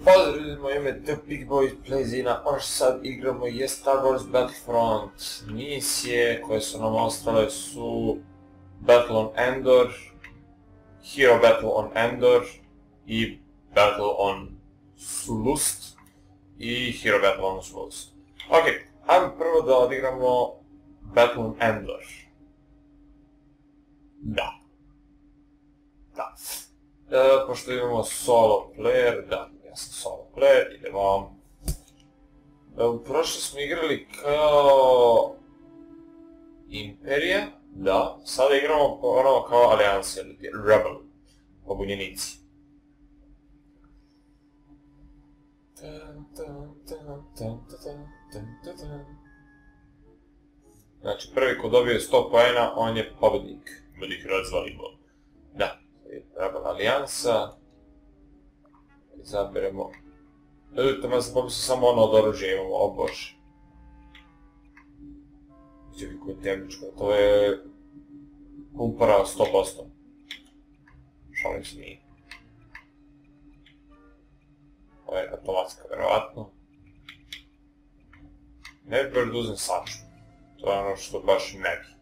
Pozdrav ljudi, moje ime The Big Boy Plezina, ono što sad igramo je Star Wars Battlefront. Misije koje su nam ostale su Battle on Endor, Hero Battle on Endor i Battle on Sulust i Hero Battle on Sulust. Ok, ajmo prvo da odigramo Battle on Endor. Da. Pošto imamo solo player, ja sam solo player, idemo. Prošlo smo igrali kao Imperija, da, sada igramo ponovo kao Alijansa, ili Rebel, pobunjenici. Znači, prvi ko dobije 100 poena, on je pobednik. Da ih razvalimo. Da. Rebel Alijansa. Izaberemo... Tamo se pomisli samo ono od oružja imamo, o bože. Vidite koji je temničko, to je... Pumpara 100%. Šalim se nije. Ovo je automatska, verovatno. Ne bi baš da uzem saču. To je ono što baš ne bi.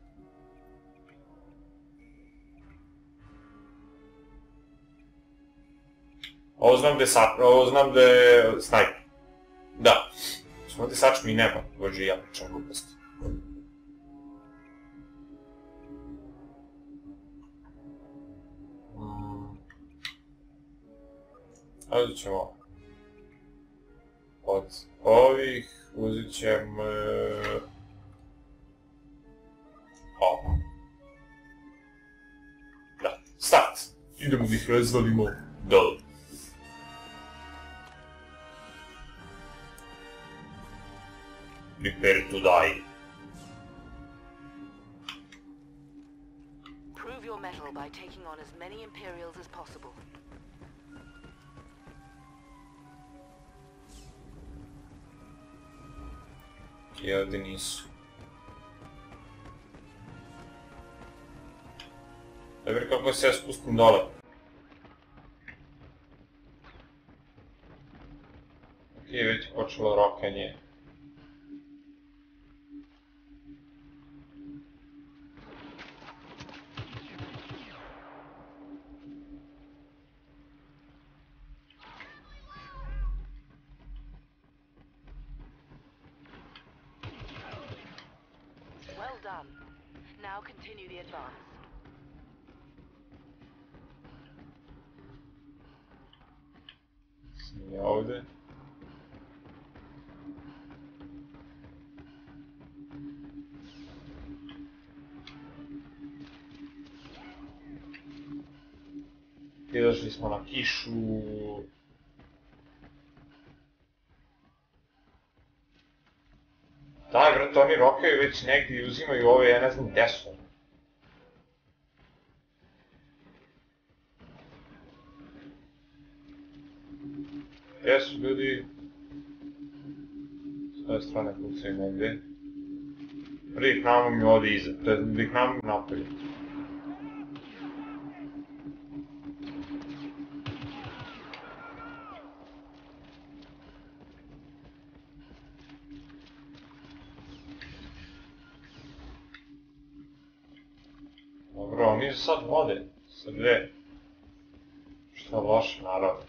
Ovo znam da je snajper. Da. Samo da je sač mi nema. Bože, ja pričam gluposti. Uzet ćemo... Od ovih uzet ćemo... Ovo. Da, start! Idemo da ih razvalimo dole. Prepare to die. Prove your mettle by taking on as many Imperials as possible. I ovdje nisu. Dobro, kako se ja spustim dole. Ok, već je počelo rokanje. Well done. Now continue the advance. I ovdje. Izašli smo na kišu. Da, vrati, oni rokaju već negdje i uzimaju ove, ja ne znam gdje su. Gdje su ljudi? S ove strane kucaju negdje. Prvi knamo mi ovdje iza, to je prvi knamo mi napolje. Dobro, oni sad vode, sa dve. Šta loše, naravno.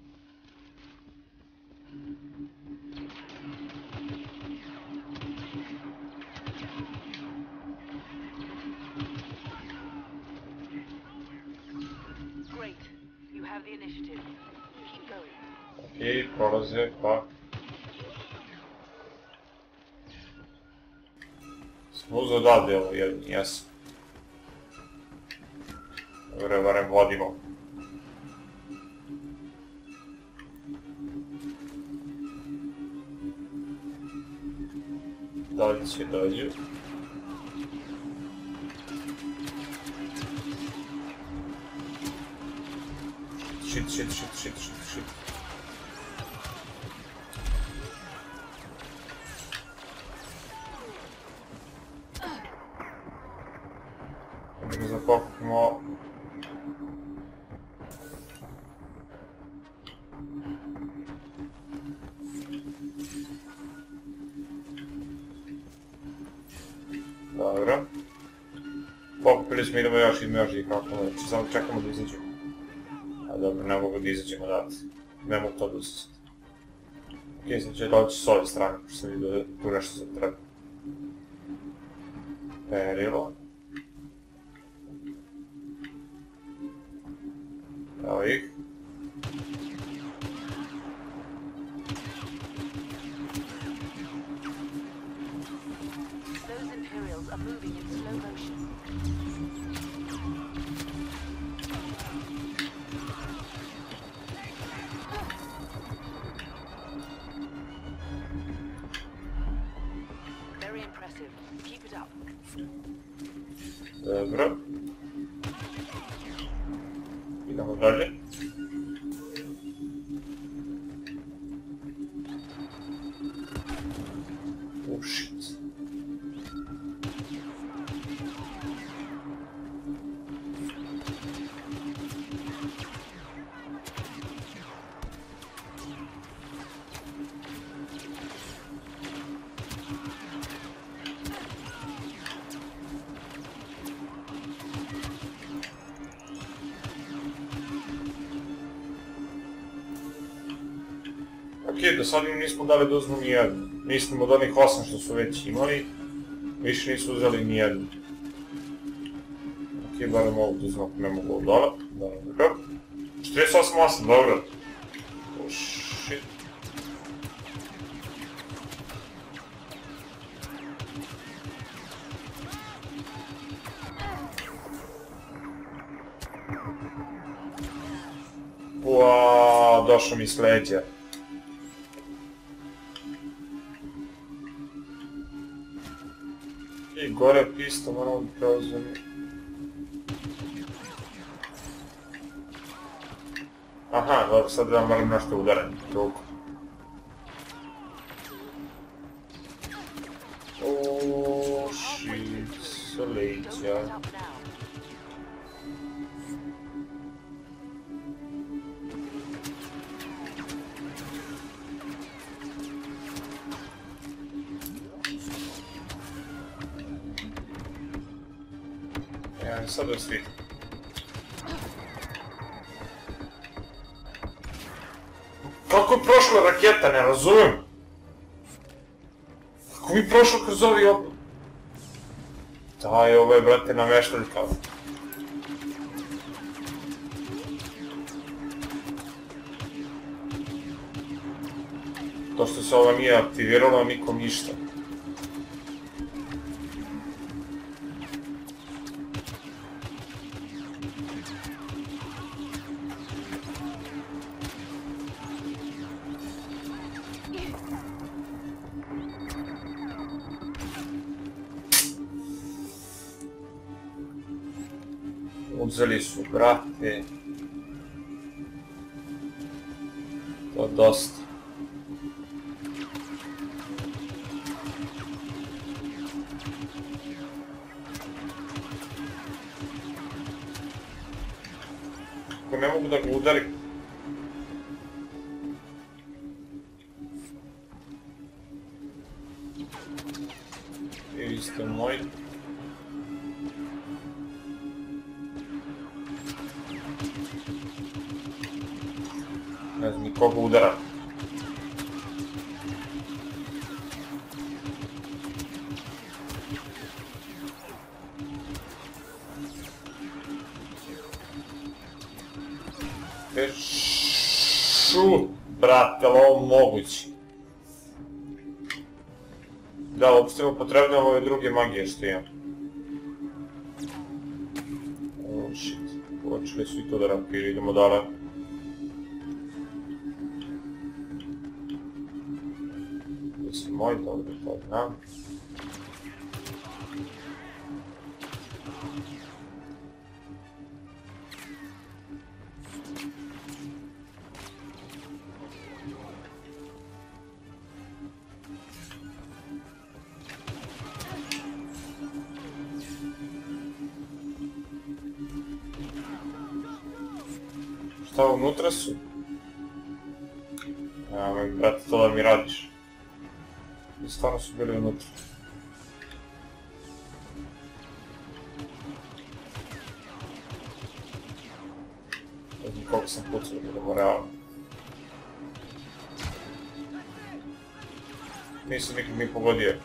Great. You have the initiative. Keep going. Okej, prolaze, pa. Smo uzeo odavde ovo jedin, jesam. Dobro, barem vodimo. Dalje će dođu. Shit. Da zapokupimo Pokupili smo, idemo još i kako neće, samo čekamo da izađemo. A dobro, ne mogu da izađemo dati. Ne mogu to da izađemo. Ok, sad će doći s ove strane, pošto sam vidio da tu nešto sad treba. Perilo. Evo ih. Those Imperials are moving in slow motion. Very impressive. Keep it up. Dobro. Idemo dalje. Oh shit. Ok, do sad im nismo dali da uzmu nijednu. Mislim od onih 8 što su već imali, više nisu uzeli nijednu. Ok, barem mogu da uzmu ako ne mogu od dole. Dobro. 48-8, dobro. Oh shit. Uaaaa, došao mi s leđa. I gore pista, moramo da preuzem. Aha, dobro, sad da moram nešto udarati. Ruku. Oh shit, sa Don't leđa. let up now. Ja, sad da svi. Kako je prošla raketa, ne razumem? Kako mi prošlo kroz ovi opet? Daj, ovo je, brate, nameštaljka. To što se ova nije aktivirala, nikom ništa. Uzeli su, brate. To dosta. Ako ne mogu da ga udarim. I vi ste moji. Ne znam ni koga udara. Šu, brate, ali ovo moguće. Da, uopšte mu potrebne ove druge magije što imam. Oh shit, počeli su i to da rampiri, idemo dalje. Jesi moj, dobro, to znam. Šta unutra su? Ja, brate, to da mi radiš. I stvarno su bili unutra. dok sam pucao, budemo realno. Nisam nikad ni pogodio.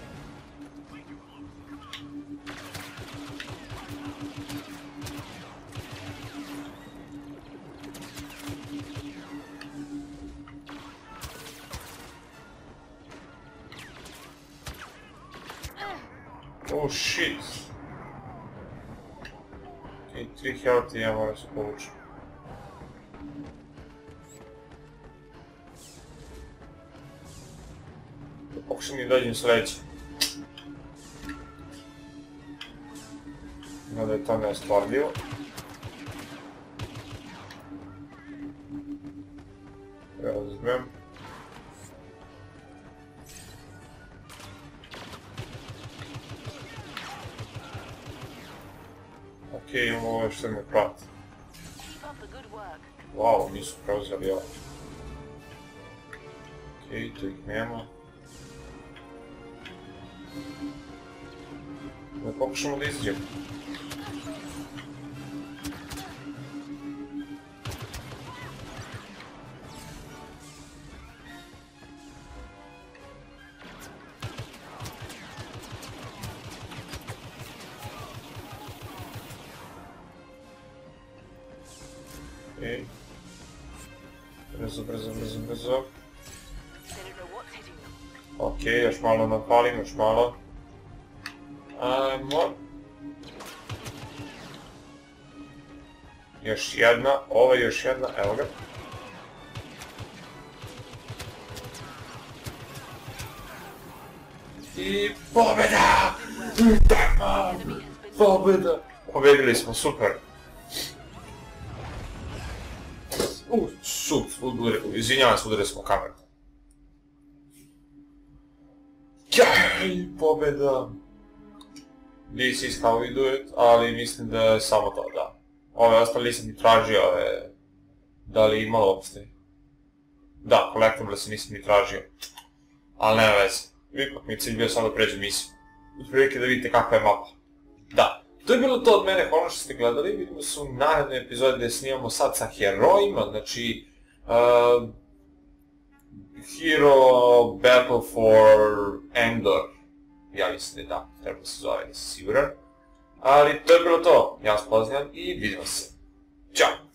Oh shit! I 3 health ja moram se povući. Pokušam mi dođem sledeći. Da je to nestvarljivo. Razumem. Okej, imamo ovo što me prati. Wow, nisu preuzeli ovo. Okej, tu ih nema. Da pokušamo da izađemo. Okej. Brzo. Okej, još malo napalim, još malo. Ajmo. Još jedna, ovo je još jedna, evo ga. I pobjeda! Pobjeda! Pobjedili smo, super! Šut, izvinjavam se, udarili smo kameru. Jaj, pobjeda! This is how we do it, ali mislim da je samo to, da. Ove ostale nisam ni tražio, da li imalo uopšte. Da, collectible se nisam ni tražio. Ali nema veze. Ipak mi je cilj bio samo da pređem misiju. Otprilike da vidite kakva je mapa. Da, to je bilo to od mene, hvala što ste gledali. Vidimo se u narednoj epizodi gdje snimamo sad sa herojima, znači... Hero Battle for Endor. Ja mislim da je tako, treba se zove, nisam siguran. Ali to je bilo to. Ja vas pozdravljam i vidimo se. Ćao!